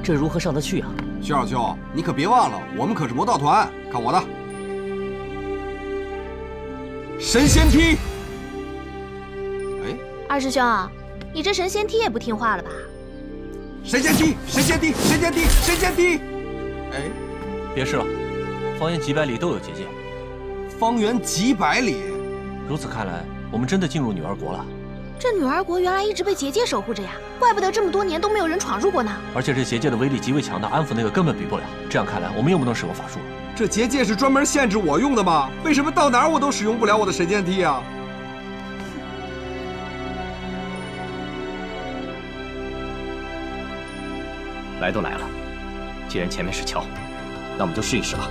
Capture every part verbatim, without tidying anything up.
这如何上得去啊？ 徐小秋，你可别忘了，我们可是魔道团。看我的神仙踢！哎， 二师兄，你这神仙踢也不听话了吧？ 神仙踢，神仙踢，神仙踢，神仙踢！哎， 别试了，方圆几百里都有结界。 方圆几百里？ 如此看来，我们真的进入女儿国了。 这女儿国原来一直被结界守护着呀，怪不得这么多年都没有人闯入过呢。 而且这结界的威力极为强大，安抚那个根本比不了。这样看来，我们又不能使用法术了。 这结界是专门限制我用的吗？为什么到哪儿我都使用不了我的神剑踢啊？ 来都来了，既然前面是桥，那我们就试一试吧。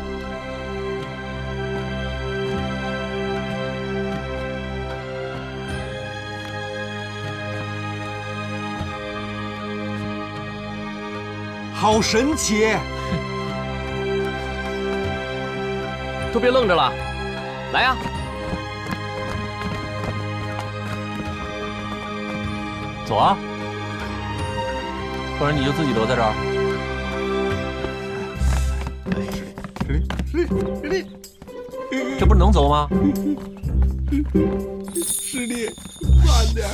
好神奇！ 都别愣着了，来呀！ 走啊！不然你就自己留在这儿。 使力，使力，使力！ 这不是能走吗？ 使力，慢点！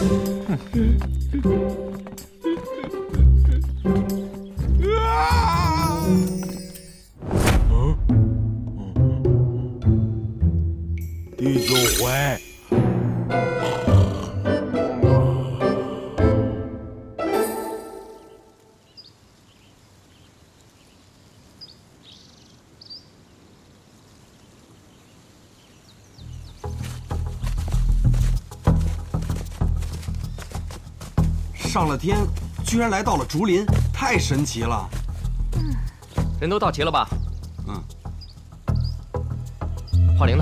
第九回， 上了天，居然来到了竹林，太神奇了！ 嗯，人都到齐了吧？ 嗯。 华灵呢？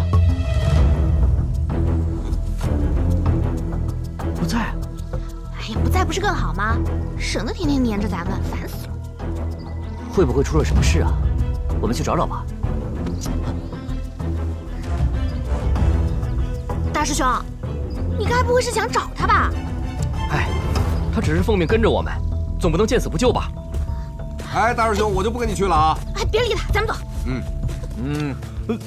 不在。哎呀，不在不是更好吗？省得天天黏着咱们，烦死了。 会不会出了什么事啊？我们去找找吧。 大师兄，你该不会是想找他吧？ 哎，他只是奉命跟着我们，总不能见死不救吧？ 哎，大师兄，我就不跟你去了啊！ 哎，别理他，咱们走。 嗯嗯。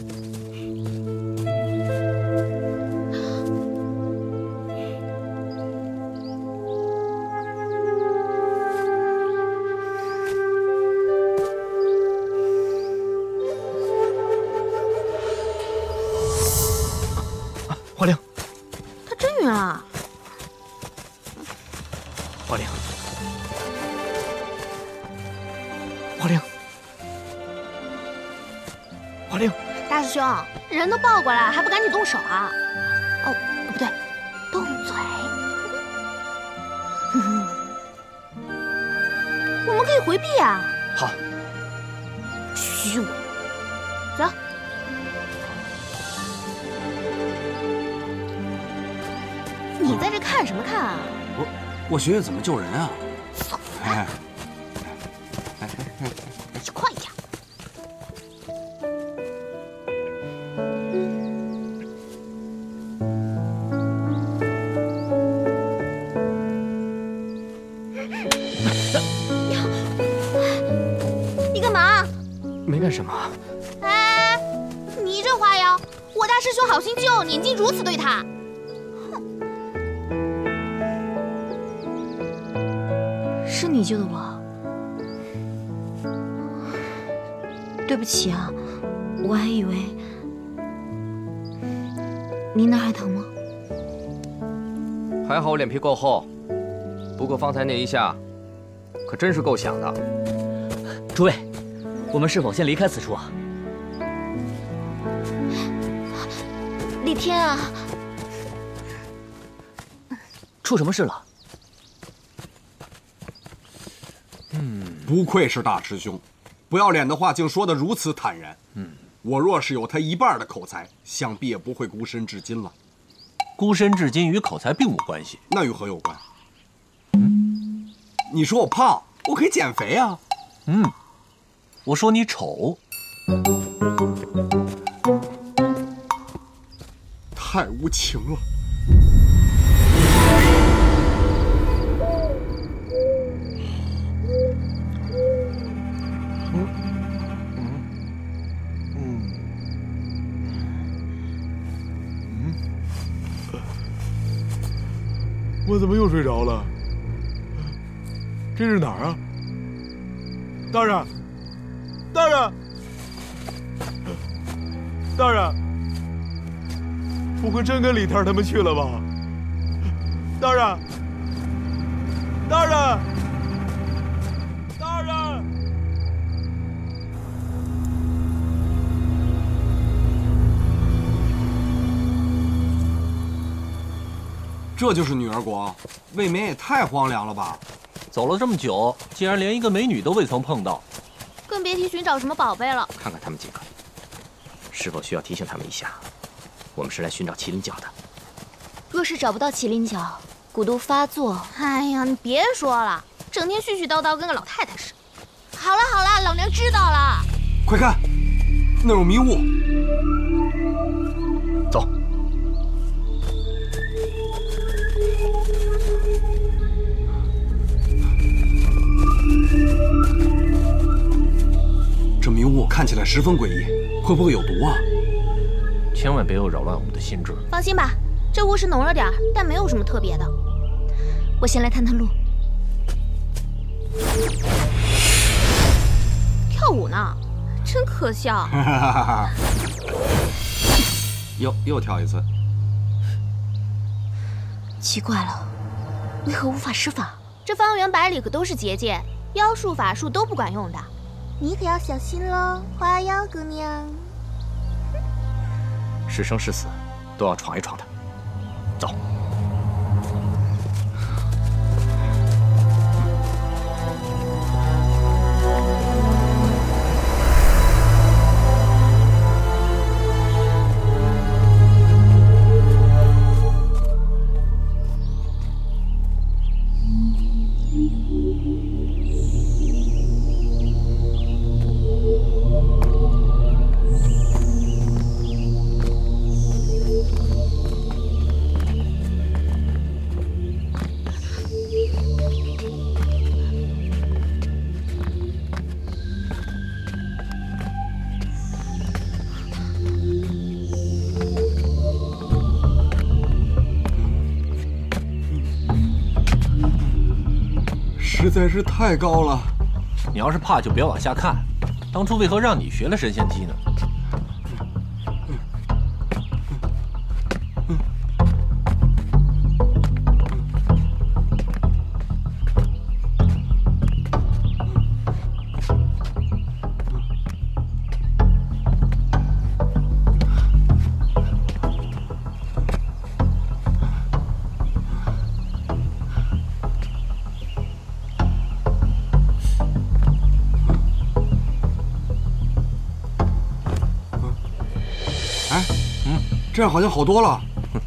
华灵， 他真晕了。 华灵，华灵，华灵， 大师兄，人都抱过来，还不赶紧动手啊？哦，不对，动嘴。我们可以回避啊。 好。 虚伪。走。 你在这看什么看啊？ 我我学学怎么救人啊！ 走， 哎， 去快一点！你干嘛？ 没干什么。 哎，你这花样，我大师兄好心救你，你竟如此对他！ 是你救的我，对不起啊，我还以为你那还疼吗？ 还好我脸皮够厚，不过方才那一下，可真是够响的。 诸位，我们是否先离开此处啊？ 李天啊， 出什么事了？ 不愧是大师兄，不要脸的话竟说得如此坦然。嗯，我若是有他一半的口才，想必也不会孤身至今了。 孤身至今与口才并无关系， 那与何有关？嗯，你说我胖，我可以减肥啊。 嗯，我说你丑， 太无情了。 哥怎么又睡着了？这是哪儿啊？大人，大人，大人，不会真跟李天他们去了吧？大人，大人，大人！ 这就是女儿国，未免也太荒凉了吧！ 走了这么久，竟然连一个美女都未曾碰到， 更别提寻找什么宝贝了。 看看他们几个，是否需要提醒他们一下？我们是来寻找麒麟角的。 若是找不到麒麟角，蛊毒发作……哎呀，你别说了，整天絮絮叨叨，跟个老太太似的。好了好了，老娘知道了。 快看，那有迷雾。 走。 这迷雾看起来十分诡异，会不会有毒啊？ 千万别又扰乱我们的兴致。 放心吧，这雾是浓了点儿，但没有什么特别的。我先来探探路。跳舞呢，真可笑。 又又跳一次。 奇怪了，为何无法施法？这方圆百里可都是结界，妖术法术都不管用的。你可要小心喽，花妖姑娘。 是生是死，都要闯一闯的。走。 实在是太高了。 你要是怕，就别往下看。当初为何让你学了神仙踢呢？ 哎，嗯，这样好像好多了。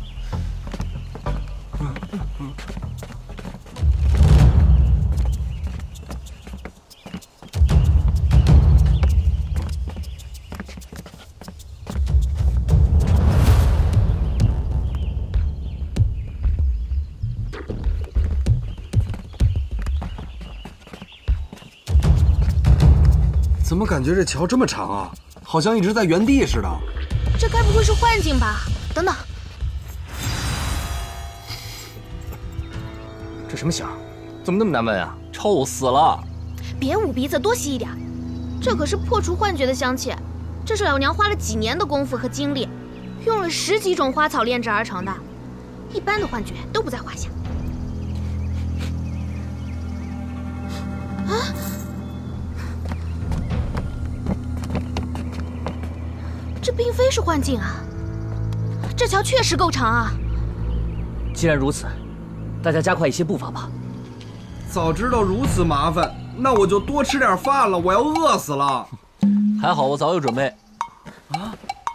怎么感觉这桥这么长啊？好像一直在原地似的。 这该不会是幻境吧？等等， 这什么香？怎么那么难闻啊？ 臭死了！ 别捂鼻子，多吸一点。这可是破除幻觉的香气，这是老娘花了几年的功夫和精力，用了十几种花草炼制而成的，一般的幻觉都不在话下。啊！这并非是幻境啊！这桥确实够长啊！ 既然如此，大家加快一些步伐吧。 早知道如此麻烦，那我就多吃点饭了，我要饿死了。 还好我早有准备。 啊！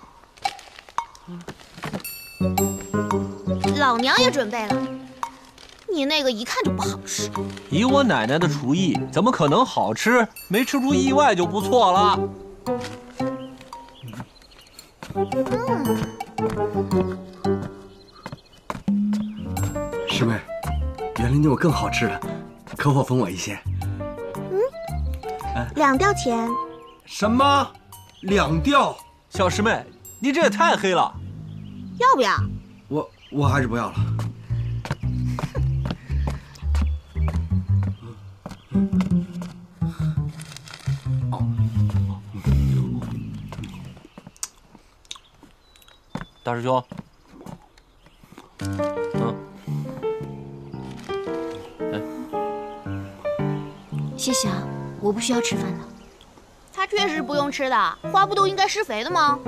老娘也准备了，你那个一看就不好吃。 以我奶奶的厨艺，怎么可能好吃？没吃出意外就不错了。 师妹，园林里有更好吃的，可否分我一些？ 嗯，两吊钱。 什么？两吊？ 小师妹，你这也太黑了。 要不要？ 我我还是不要了。 大师兄，嗯，哎， 谢谢啊，我不需要吃饭的。 他确实不用吃的，花不都应该施肥的吗？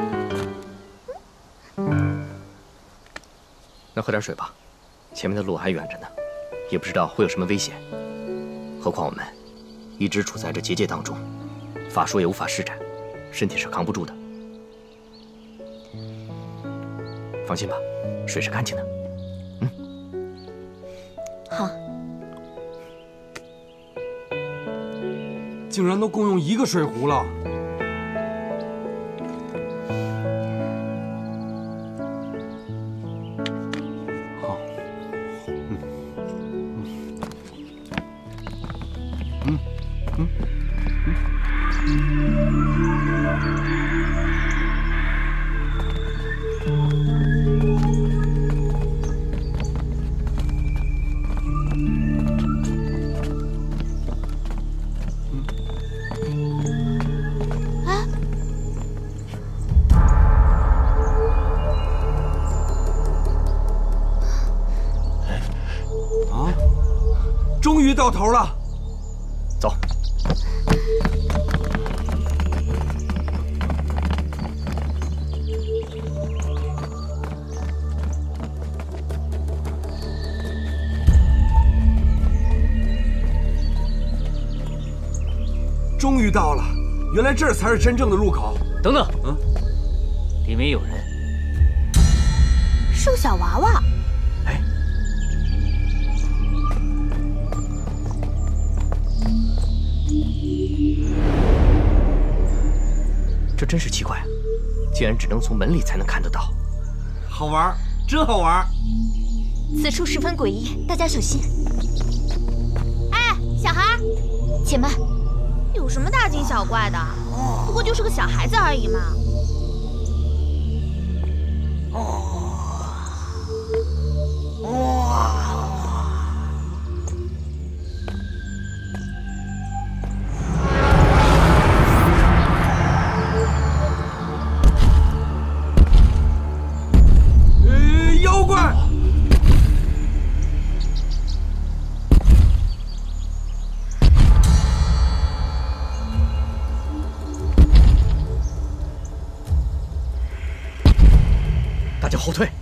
那喝点水吧，前面的路还远着呢，也不知道会有什么危险。何况我们一直处在这结界当中，法术也无法施展，身体是扛不住的。放心吧，水是干净的。嗯， 好。 竟然都共用一个水壶了。好，嗯，嗯，嗯，嗯，嗯。终于到头了， 走。 终于到了，原来这儿才是真正的入口。 等等， 嗯， 里面有人。 是个小娃娃。 哎。 这真是奇怪啊，竟然只能从门里才能看得到。 好玩，真好玩。 此处十分诡异，大家小心。 哎，小孩， 且慢。 有什么大惊小怪的？不过就是个小孩子而已嘛。 后退！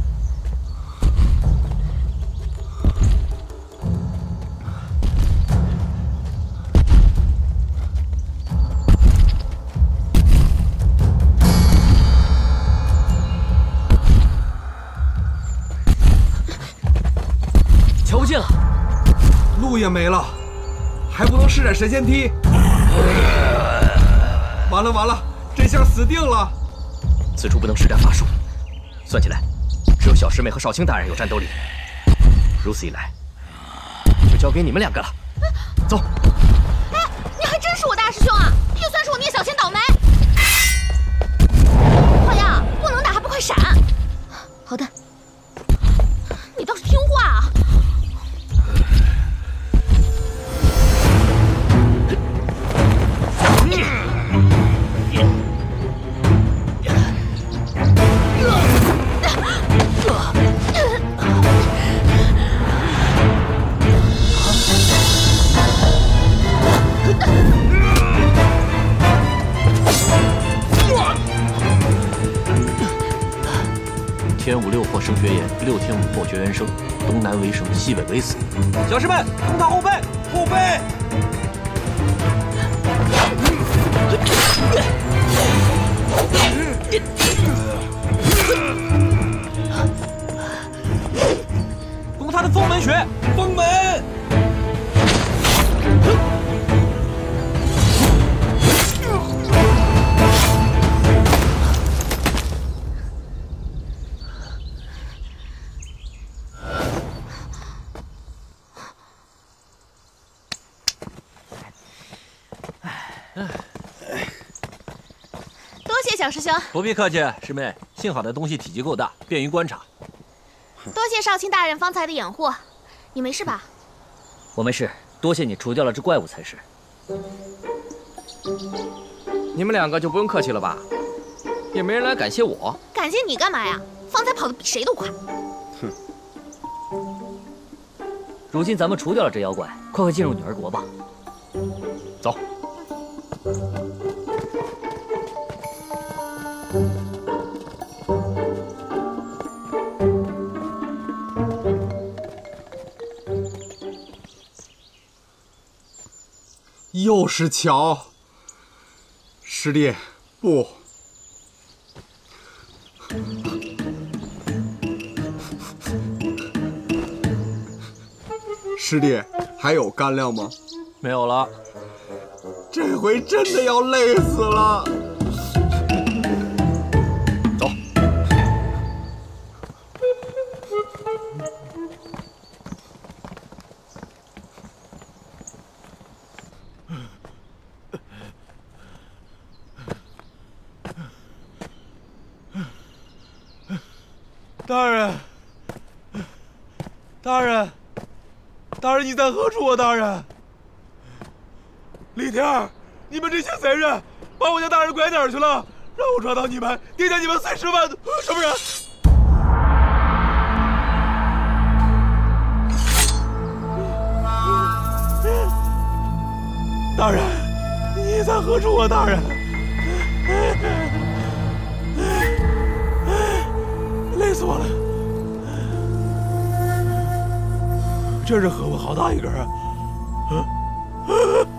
瞧不见了， 路也没了，还不能施展神仙踢。完了完了，这下死定了！ 此处不能施展法术。 算起来，只有小师妹和少卿大人有战斗力。如此一来，就交给你们两个了。走。 哎，你还真是我大师兄啊！就算是我聂小倩倒霉。花阳，不能打，还不快闪！ 好的。 你倒是听话啊！ 天五六破生绝言，六天五破绝元生，东南为生，西北为死。 小师们，攻他后背，后背！攻他的风门穴，风门！ 多谢小师兄， 不必客气，师妹。幸好那东西体积够大，便于观察。 多谢少卿大人方才的掩护，你没事吧？ 我没事， 多谢你除掉了这怪物才是。 你们两个就不用客气了吧？也没人来感谢我。 感谢你干嘛呀？方才跑得比谁都快。 哼。 如今咱们除掉了这妖怪，快快进入女儿国吧。 走。 又是桥，师弟，不，师弟还有干粮吗？ 没有了， 这回真的要累死了。 走。 大人，大人，大人，你在何处啊？大人，李天儿，你们这些贼人把我家大人拐哪儿去了？让我抓到你们，定下你们碎尸万段！什么人？大人，你在何处啊？大人，累死我了！这是何物？好大一根啊！啊啊！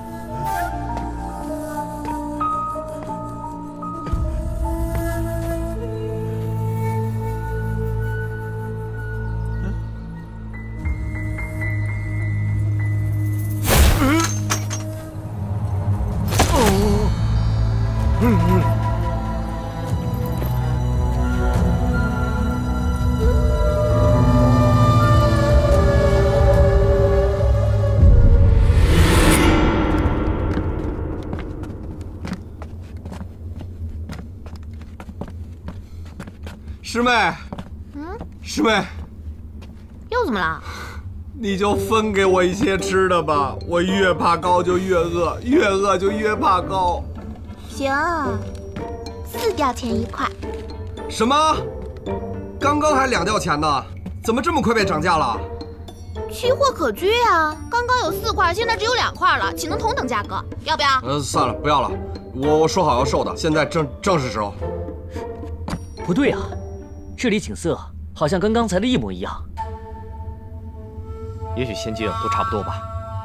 师妹， 嗯， 师妹， 又怎么了？ 你就分给我一些吃的吧，我越怕高就越饿，越饿就越怕高。 行，四吊钱一块。 什么？刚刚还两吊钱呢，怎么这么快变涨价了？ 奇货可居呀，刚刚有四块，现在只有两块了，岂能同等价格？要不要？ 呃，算了，不要了，我我说好要瘦的，现在正正是时候。 不对啊，这里景色好像跟刚才的一模一样。 也许仙境都差不多吧。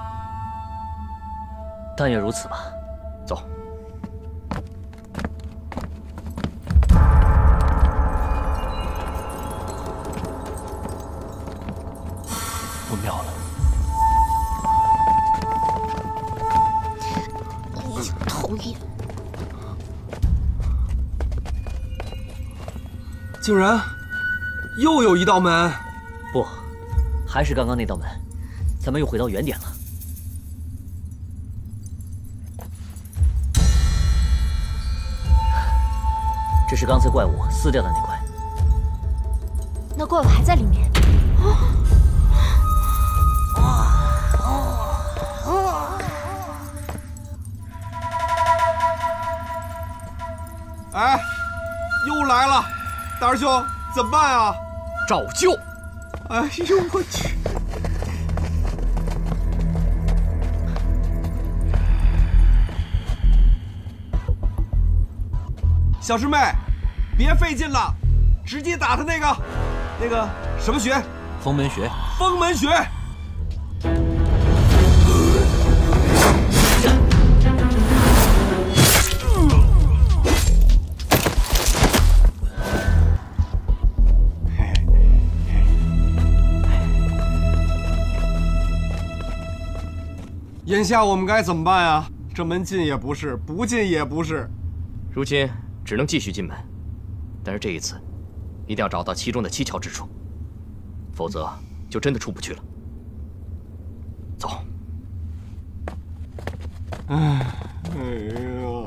但愿如此吧。 走。 不妙了。 讨厌。 竟然又有一道门。 不，还是刚刚那道门，咱们又回到原点了。这是刚才怪物撕掉的那块。 那怪物还在里面。 哎，又来了，大师兄，怎么办啊？ 照旧。 哎呦我去！小师妹，别费劲了，直接打他那个，那个什么穴？ 封门穴。 封门穴。眼下我们该怎么办呀？这门进也不是，不进也不是， 如今只能继续进门，但是这一次一定要找到其中的蹊跷之处，否则就真的出不去了。走。 哎，哎呀！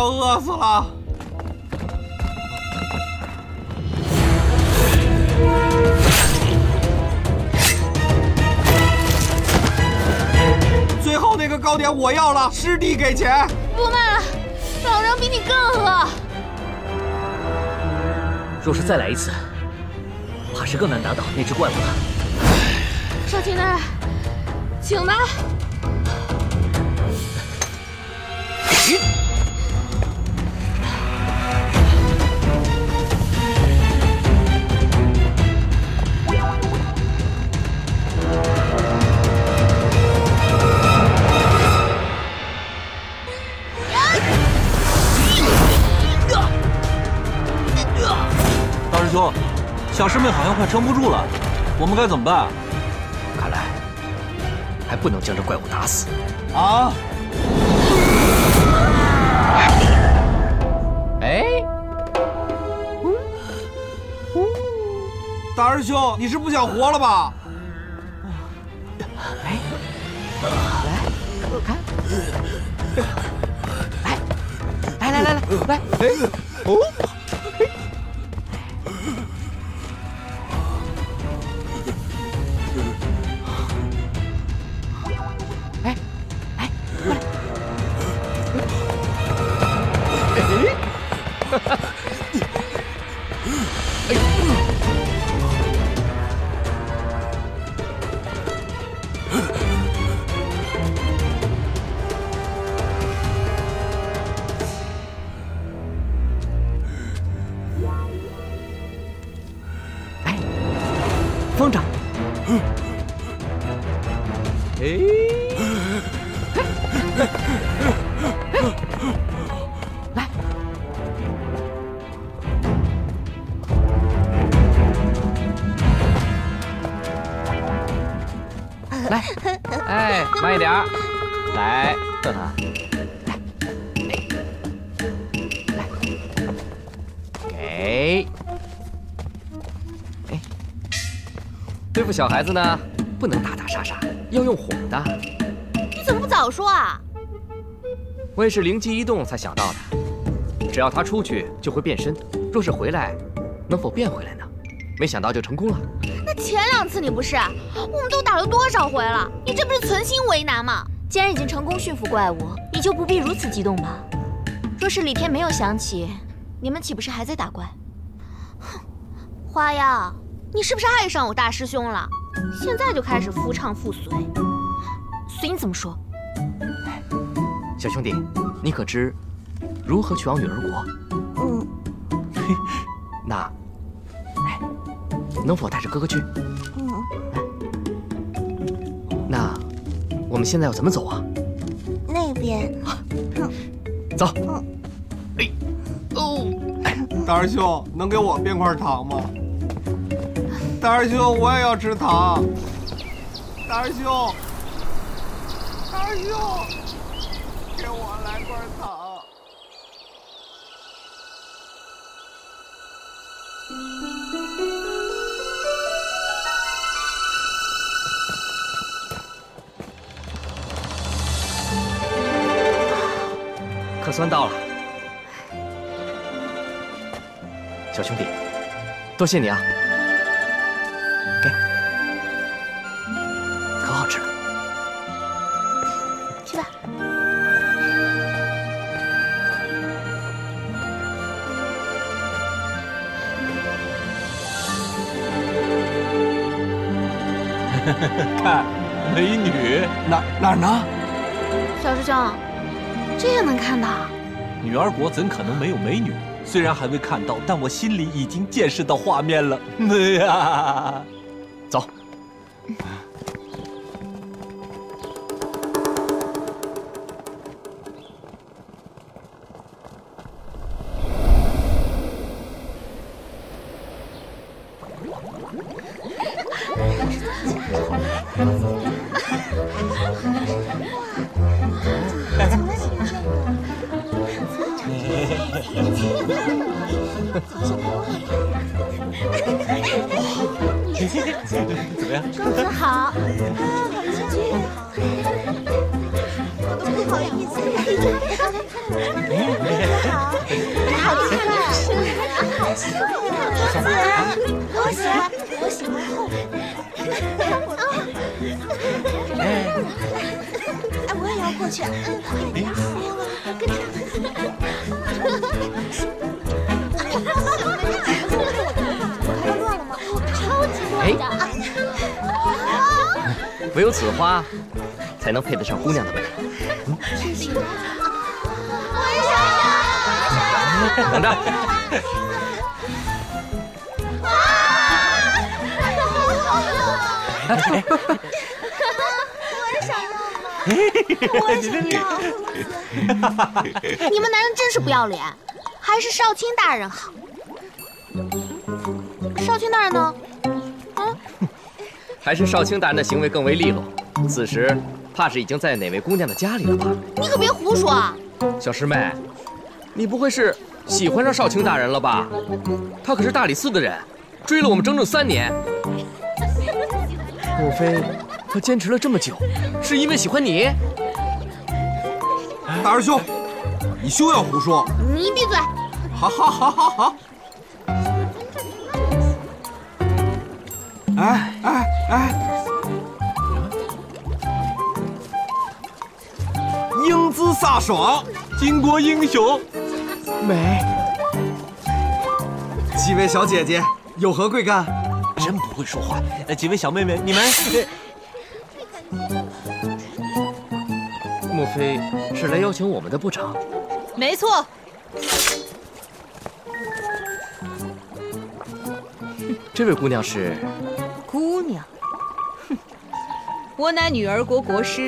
要饿死了。最后那个糕点我要了，师弟给钱。 不卖了，老娘比你更饿。 若是再来一次，怕是更难打倒那只怪物了。 少卿奶奶，请吧。 大师兄，小师妹好像快撑不住了，我们该怎么办？ 看来还不能将这怪物打死啊！ 哎， 大师兄，你是不想活了吧？ 哎，来，来，来，来，来，来，哎，哦。风筝，哎，来，来，哎，慢一点儿，来，等等，来，来，给。对付小孩子呢，不能打打杀杀，要用哄的。 你怎么不早说啊？ 我也是灵机一动才想到的。只要他出去就会变身，若是回来，能否变回来呢？没想到就成功了。 那前两次你不是？我们都打了多少回了？你这不是存心为难吗？ 既然已经成功驯服怪物，你就不必如此激动吧。若是李天没有想起，你们岂不是还在打怪？ 哼，花妖。你是不是爱上我大师兄了？现在就开始夫唱妇随， 随你怎么说。 小兄弟，你可知如何去往女儿国？ 嗯， 那，哎，能否带着哥哥去？ 嗯， 那我们现在要怎么走啊？ 那边。 走。 嗯。 哎，哦， 大师兄，能给我变块糖吗？大师兄，我也要吃糖。大师兄，大师兄，给我来块糖。 可算到了，小兄弟，多谢你啊。可好吃了， 去吧。 看，美女， 哪哪儿呢？ 小师兄，这也能看到？ 女儿国怎可能没有美女？虽然还未看到，但我心里已经见识到画面了。哎呀， 走。 怎么样？ 公子好。啊， 好像这个好，我都不好意思。 我喜欢，我喜欢后面。哎，我也要过去。哎呀，跟着。还要乱了吗？超级乱的。 唯有此花，才能配得上姑娘的美。嗯， 我也想要， 等着。 我也想要，我也想要。 你们男人真是不要脸，还是少卿大人好。少卿大人呢？嗯， 还是少卿大人的行为更为利落。此时怕是已经在哪位姑娘的家里了吧？ 你可别胡说啊！ 小师妹，你不会是喜欢上少卿大人了吧？他可是大理寺的人，追了我们整整三年。莫非他坚持了这么久，是因为喜欢你？ 大师兄，你休要胡说！ 你闭嘴！ 好好好好好！哎哎哎！英姿飒爽， 巾帼英雄， 美。几位小姐姐有何贵干？ 真不会说话。呃，几位小妹妹，你们…… 莫非是来邀请我们的部长？ 没错。 这位姑娘是？ 姑娘。哼，我乃女儿国国师。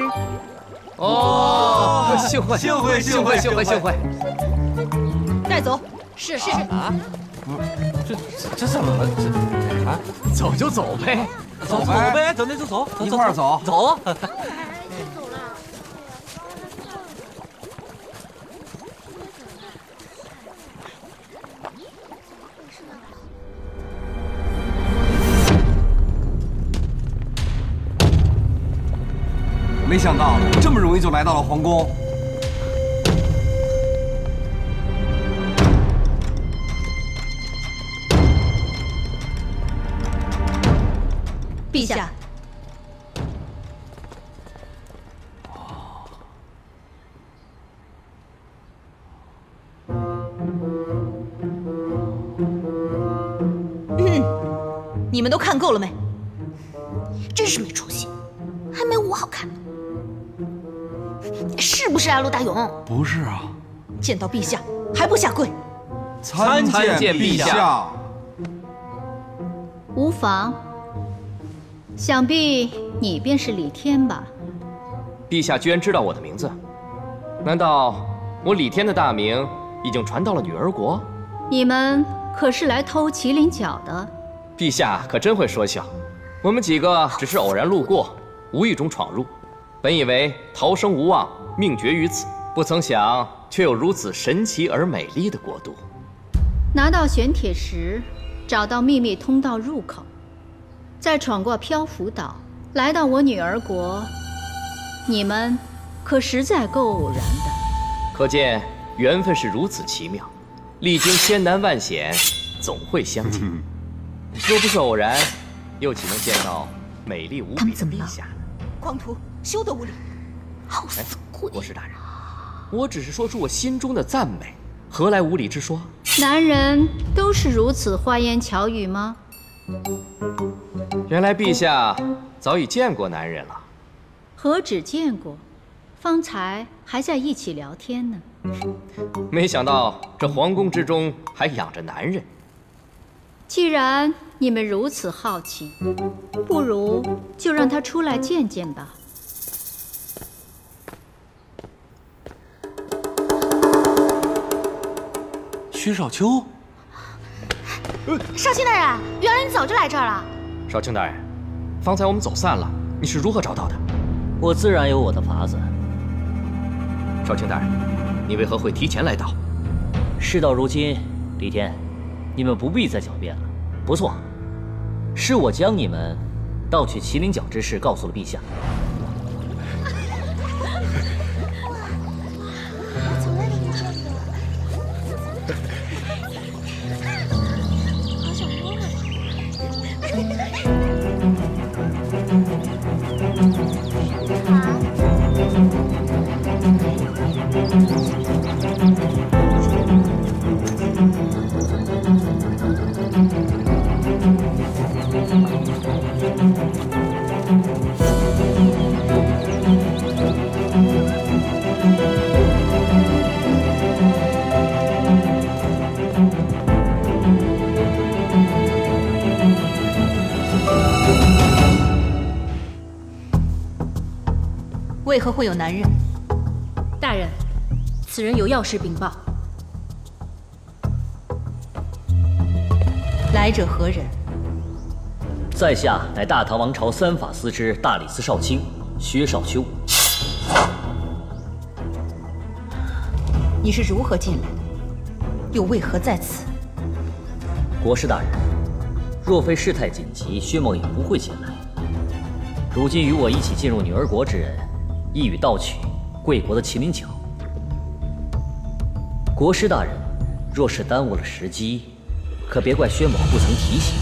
哦，幸会幸会幸会幸会幸会！ 带走。是是啊，这这怎么了？这啊， 走就走呗， 走走呗，走那就走， 一块儿走走啊！ 没想到这么容易就来到了皇宫。 陛下。嗯，你们都看够了没？ 真是没出息，还没我好看呢。是不是啊，陆大勇？ 不是啊。 见到陛下还不下跪？ 参见陛下。 无妨。想必你便是李天吧？ 陛下居然知道我的名字，难道我李天的大名已经传到了女儿国？ 你们可是来偷麒麟角的？ 陛下可真会说笑，我们几个只是偶然路过，无意中闯入，本以为逃生无望，命绝于此，不曾想却有如此神奇而美丽的国度。 拿到玄铁石，找到秘密通道入口。再闯过漂浮岛，来到我女儿国，你们可实在够偶然的。 可见缘分是如此奇妙，历经千难万险，总会相见。若不是偶然，又岂能见到美丽无比的陛下呢？ 狂徒，休得无礼！ 好死鬼！ 国师大人，我只是说出我心中的赞美，何来无礼之说？ 男人都是如此花言巧语吗？ 原来陛下早已见过男人了。 何止见过，方才还在一起聊天呢。 没想到这皇宫之中还养着男人。 既然你们如此好奇，不如就让他出来见见吧。 薛少秋。 少卿大人，原来你早就来这儿了。 少卿大人，方才我们走散了，你是如何找到的？ 我自然有我的法子。 少卿大人，你为何会提前来到？ 事到如今，李天，你们不必再狡辩了。不错，是我将你们盗取麒麟角之事告诉了陛下。 为何会有男人？ 大人，此人有要事禀报。 来者何人？ 在下乃大唐王朝三法司之大理寺少卿薛少秋。 你是如何进来？又为何在此？ 国师大人，若非事态紧急，薛某也不会前来。如今与我一起进入女儿国之人，意欲盗取贵国的麒麟角。国师大人，若是耽误了时机，可别怪薛某不曾提醒。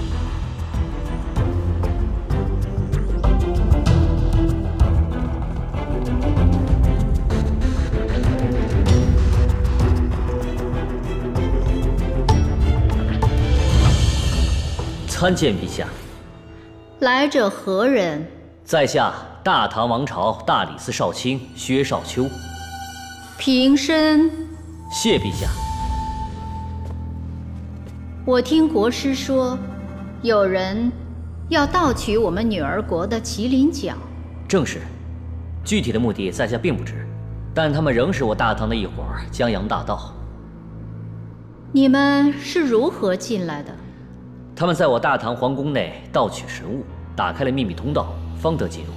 参见陛下。 来者何人？ 在下大唐王朝大理寺少卿薛少秋。 平身。 谢陛下。 我听国师说，有人要盗取我们女儿国的麒麟角。 正是，具体的目的在下并不知，但他们仍是我大唐的一伙江洋大盗。 你们是如何进来的？ 他们在我大唐皇宫内盗取神物，打开了秘密通道，方得进入。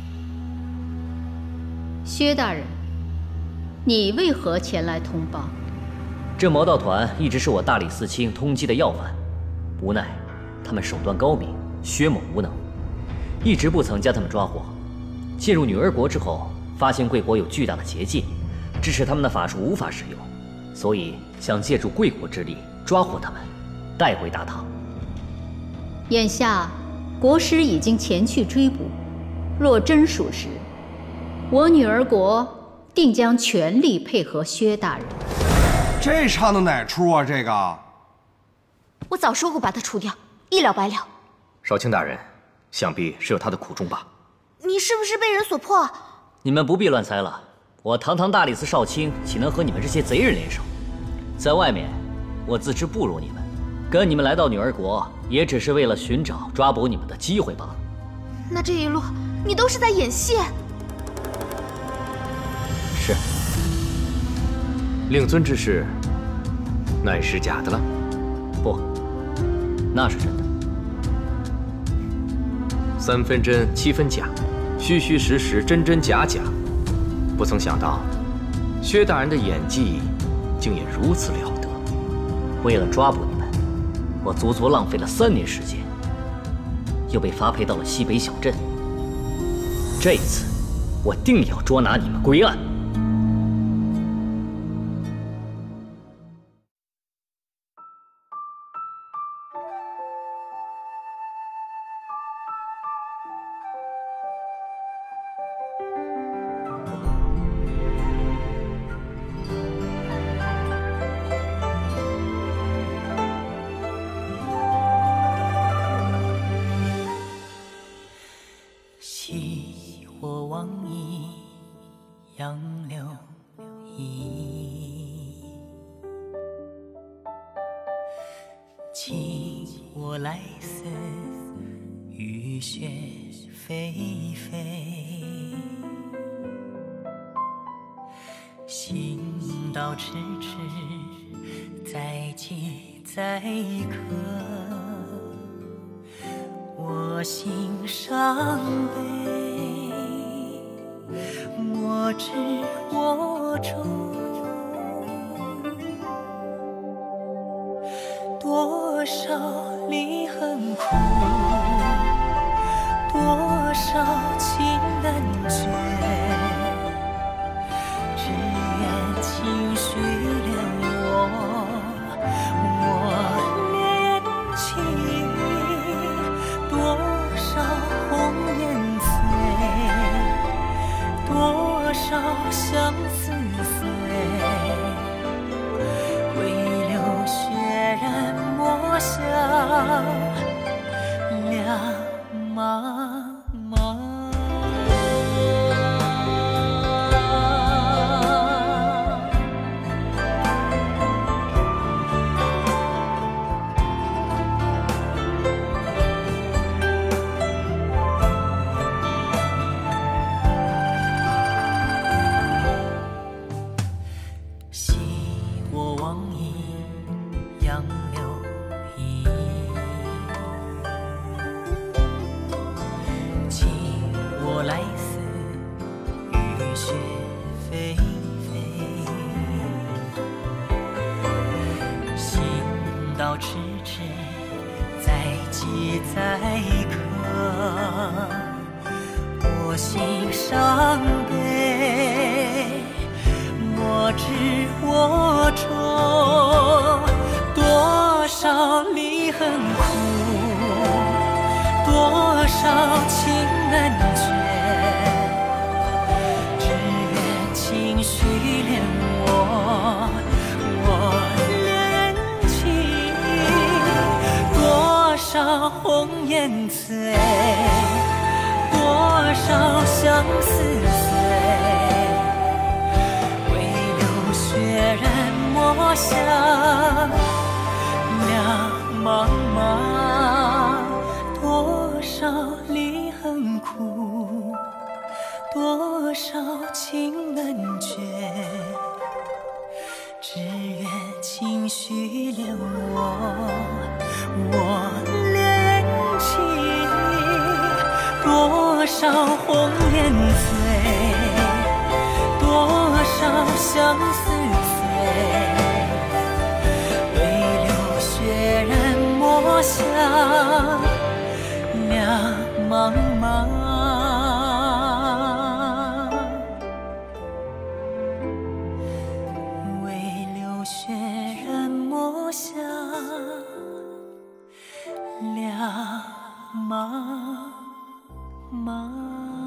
薛大人，你为何前来通报？ 这魔盗团一直是我大理寺卿通缉的要犯，无奈他们手段高明，薛某无能，一直不曾将他们抓获。进入女儿国之后，发现贵国有巨大的结界，致使他们的法术无法使用，所以想借助贵国之力抓获他们，带回大唐。 眼下，国师已经前去追捕，若真属实，我女儿国定将全力配合薛大人。 这唱的哪出啊？这个， 我早说过把他除掉，一了百了。 少卿大人，想必是有他的苦衷吧？ 你是不是被人所迫？ 你们不必乱猜了，我堂堂大理寺少卿，岂能和你们这些贼人联手？在外面，我自知不如你们。跟你们来到女儿国，也只是为了寻找抓捕你们的机会罢了。 那这一路你都是在演戏？ 是。 令尊之事，乃是假的了？ 不，那是真的。 三分真，七分假，虚虚实实，真真假假。不曾想到，薛大人的演技竟也如此了得。 为了抓捕你们，我足足浪费了三年时间，又被发配到了西北小镇。这一次，我定要捉拿你们归案。 杨柳依。请我来似雨雪霏霏，行道迟迟在即在刻，我心伤悲，莫知我中多少离恨苦，多少情难绝，只愿情绪恋我，我恋情，多少红颜醉，多少相思碎，唯留血染墨下两茫茫，多少离恨苦，多少情难绝，只愿情绪恋我，我恋情，多少红颜醉，多少相思碎，唯留血染墨下两茫茫。两茫茫。